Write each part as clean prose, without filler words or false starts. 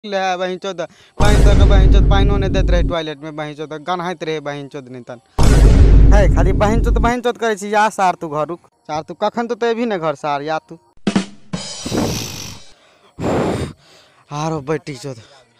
ले बहन चोद पानी तक बहन चोद पानी नहीं देते रहे टॉयलेट में बहन चोद गनहाइत रहे बहन चोद नहीं तन है खाली बहन चोद करे छी या सार तू घर रुक सार तू कखन तो भी नहीं घर सार या तू आरो बेटी चोद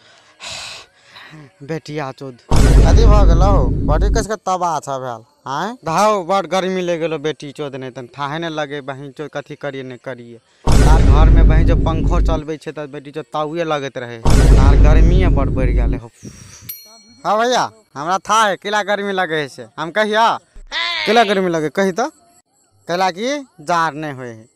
बेटिया चोद कथी भ गेलो बड़ी कस के तबाह छ भेल हैं धाओ बड़ गर्मी ले गेलो बेटी चोद नहीं तन ठाहे न लगे बहन चोद कथी करिए नहीं करिए तार घर में बहन जो पंखो चलबे छे त बेटी चोद ताउए लगत रहे तार गर्मी बड़ बढ़ गेले हो। हां भैया हमरा था है किला गर्मी लगे से हम कहिया केला गर्मी लगे कही तो कैला की जार नहीं होए है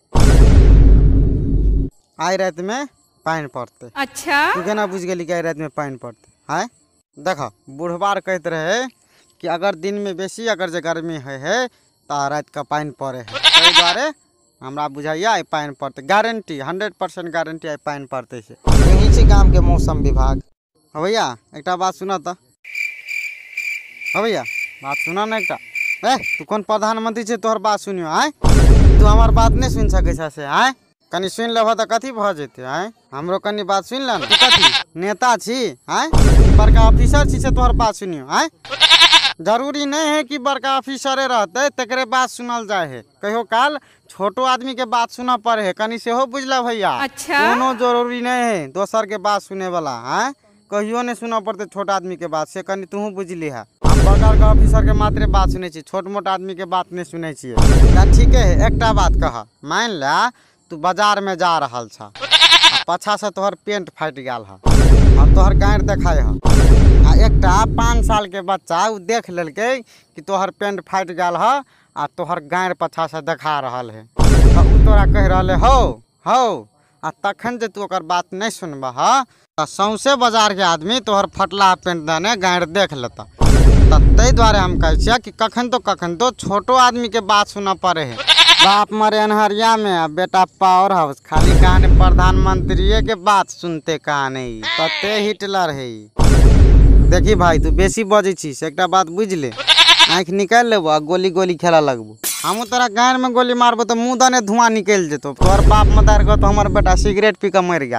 आई रात में पानी पड़ते। अच्छा तू केना बुझ गेली कि आई रात में पानी पड़ते है देखो बुढ़बार कहते रहे कि अगर दिन में बेसी अगर जे गर्मी है तो रात का पानी पड़े है ताहि दुआरे हमरा बुझाइया आई पानी पड़ते गारंटी 100% गारंटी आई पानी पड़ते से यही छी गांव के मौसम विभाग। हो भैया एक बात सुना तो हो भैया बात सुना ना एक तू कौन प्रधानमंत्री छे तोहर बात सुनियो आय तू हमार बात नहीं सुन सके से आय कनी सुन लेबह तो कथी भ जेते आय हमरो कनी बात सुन ले तू कथी नेता छी आय बड़का ऑफिसर छी से तोहर बात सुनियो आय जरूरी नहीं है कि बड़का ऑफिसरे रहते तकरे बात सुनल जाए है कहियो काल छोटो आदमी के बात सुना पड़े है कनी से हो बुझला भैया। अच्छा कोनो जरूरी नहीं है दोसर के बात सुने वाला है कहियो नहीं सुना पड़ते छोट आदमी के बात से कनी तू बुझली है हम बड़का ऑफिसर के मात्र बात सुने छी छोट मोट आदमी के बात नहीं सुने छी ठीक है एकटा बात कह मान ला तू बाजार में जा रहल छ पछा से तोहर पेंट फाट गया है और तोहर गांड देखाए है आ एकटा 5 साल के बच्चा उ देख लेलके कि तोहर पेंट फाट गया है आ तोहर गांड पछा से देखा रहल है तो उ तोरा कह रहले हो आ तखन जे तू ओकर बात नहीं सुनबह तो सौंसे बाजार के आदमी तोहर फटला पेंट दाने गांड देख लेता तै द्वारे हम कहे कि कखन तो छोटो आदमी के बात सुना पड़े है बाप मरे अनहरिया में आ बेटा पावर हाउस खाली कहानी प्रधानमंत्री के बात सुनते कहानी तते हिटलर है देखी भाई तू बेसी बजे छी से एकटा बात बुझ ले आँख निकाल लेबो आ गोली गोली खेला लगबो हमू तोरा गांड में गोली मारबो तो मुँह दने धुआं निकल जेतो तोहर बाप मदार को तो हमर बेटा सिगरेट पी के मर गया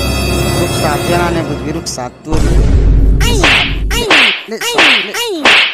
रुक सा केना नहीं बुझबी रुक सा तोरी